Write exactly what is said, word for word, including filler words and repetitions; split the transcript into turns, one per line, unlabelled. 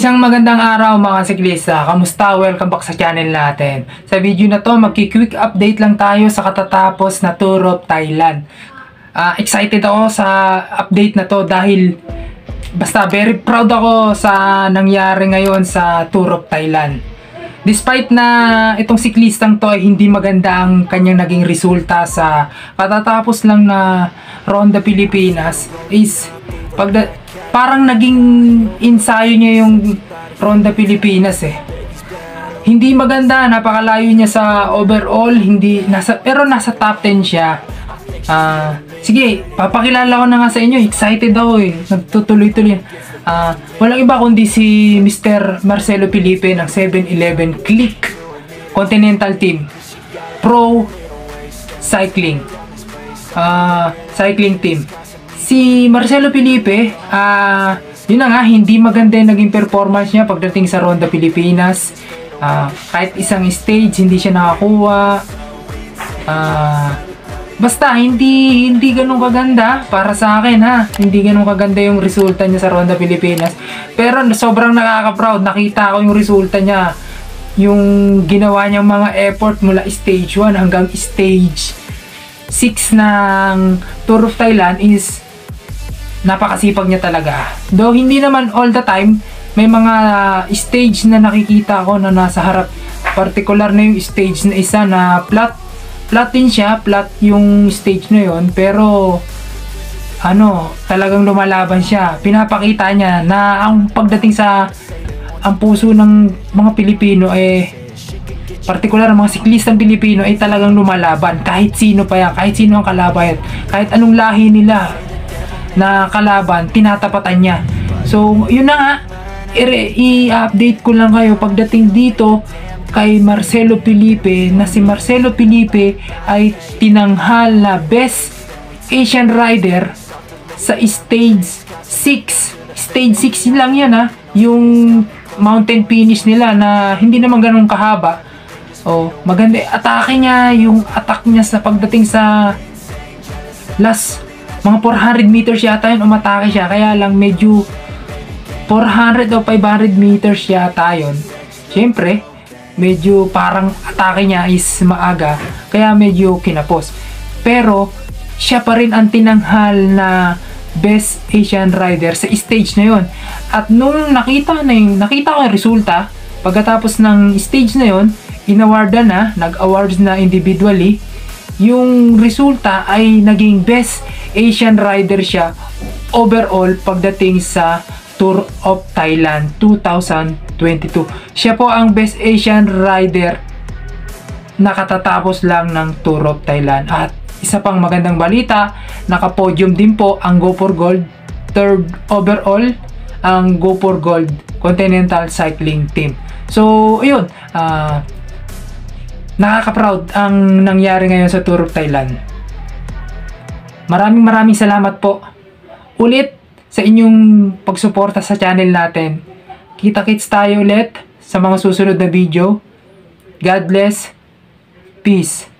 Isang magandang araw mga siklista, kamusta? Welcome back sa channel natin. Sa video na to, magki-quick update lang tayo sa katatapos na Tour of Thailand. Uh, excited ako sa update na to dahil basta very proud ako sa nangyari ngayon sa Tour of Thailand. Despite na itong siklistang to ay hindi maganda ang kanyang naging resulta sa katatapos lang na Ronda Pilipinas, is pagda parang naging ensayo niya yung Ronda Pilipinas eh. Hindi maganda, napakalayo niya sa overall, hindi nasa pero nasa top ten siya. Ah, uh, sige, papakilala ko na nga sa inyo, excited ako eh. Nagtutuloy-tuloy. Ah, uh, walang iba kundi si Mister Marcelo Felipe ng seven eleven Click Continental Team Pro Cycling. Ah, uh, cycling team. Si Marcelo Felipe, ah, uh, yun na nga, hindi maganda yung naging performance niya pagdating sa Ronda Pilipinas. Uh, kahit isang stage, hindi siya nakakuha. Ah, uh, basta, hindi, hindi ganun kaganda para sa akin ha. Hindi ganun kaganda yung resulta niya sa Ronda Pilipinas. Pero sobrang nakaka-proud, nakita ko yung resulta niya. Yung ginawa niyang mga effort mula stage one hanggang stage six ng Tour of Thailand is napakasipag niya talaga. Though hindi naman all the time, may mga stage na nakikita ko na nasa harap. Particular na yung stage na isa na flat. Flat din siya, flat yung stage na yon, pero ano, talagang lumalaban siya. Pinapakita niya na ang pagdating sa ang puso ng mga Pilipino eh, particular ang mga siklistang Pilipino ay talagang lumalaban. Kahit sino pa yan, kahit sino ang kalaban, kahit anong lahi nila na kalaban, tinatapatan niya. So, yun na nga, i-update ko lang kayo pagdating dito kay Marcelo Felipe, na si Marcelo Felipe ay tinanghal na Best Asian Rider sa stage six. Stage six lang yan ha, yung mountain finish nila na hindi naman ganun kahaba. Oh, maganda atake niya, yung attack niya sa pagdating sa last mga four hundred meters yata yun, umatake siya. Kaya lang medyo four hundred o five hundred meters yata yun. Siyempre, medyo parang atake niya is maaga. Kaya medyo kinapos. Pero, siya pa rin ang tinanghal na Best Asian Rider sa stage na yun. At nung nakita na yung, nakita ko yung resulta, pagkatapos ng stage na yun, inawardan na, nag-awards na individually, yung resulta ay naging Best Asian Rider siya overall pagdating sa Tour of Thailand twenty twenty-two. Siya po ang Best Asian Rider na katatapos lang ng Tour of Thailand. At isa pang magandang balita, naka-podium din po ang Go for Gold, third overall ang Go for Gold Continental Cycling Team. So, ayun, ah uh, nakaka-proud ang nangyari ngayon sa Tour of Thailand. Maraming maraming salamat po ulit sa inyong pagsuporta sa channel natin. Kita-kits tayo ulit sa mga susunod na video. God bless. Peace.